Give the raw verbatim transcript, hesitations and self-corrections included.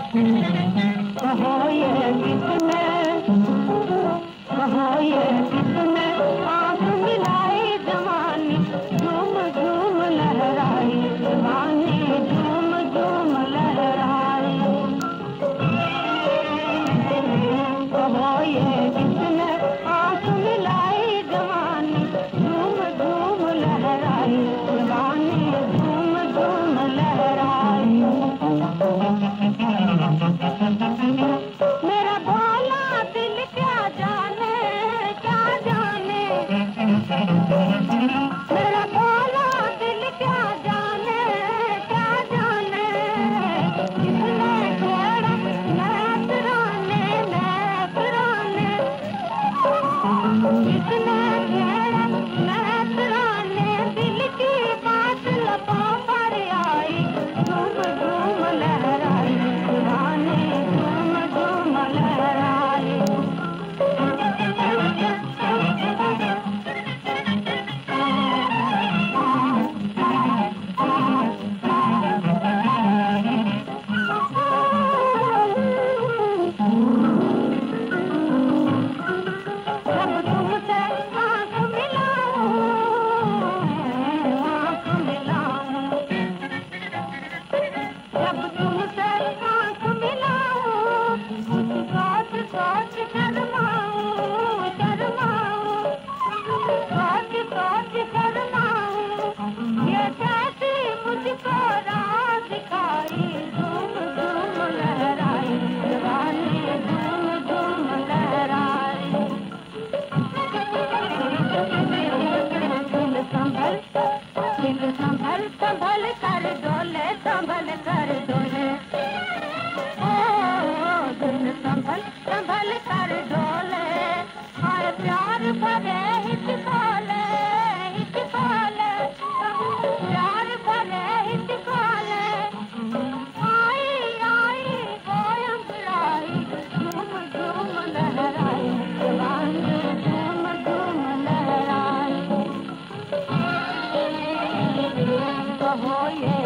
कहो ये किसने, कहो ये किसने आँख मिलाई जवानी, झूम झूम लहराई जवानी, झूम झूम लहराई। कहो ये किसने आँख मिलाई जवानी, झूम झूम लहराई जवानी, झूम झूम लहराई। मेरा भोला दिल क्या जाने, क्या जाने, मेरा भोला दिल क्या जाने, क्या जाने, किसने छेड़ा नैतराने, नैतराने, किसने छेड़ा नैतराने, दिल की बात लबों पर आई, झूम झूम लहराई जवानी, झूम झूम लहराई। जब तुमसे आँख मिलाऊं, आँख मिलाऊं, जब तुमसे आँख मिलाऊं, सोच सोच शर्माऊं, शर्माऊं, सोच सोच शर्माऊं, ये कैसी मुझको राह दिखाई, झूम झूम लहराई जवानी, झूम झूम लहराई। दिल संभल, दिल संभल संभल कर डोले, संभल कर डोले, ओ दिल संभल संभल कर डोले, और प्यार भरे हिचकोले, हिचकोले, प्यार भरे हिचकोले, आई आई कोयम बुलाई, झूम झूम लहराई जवानी, झूम झूम लहराई। कहो ये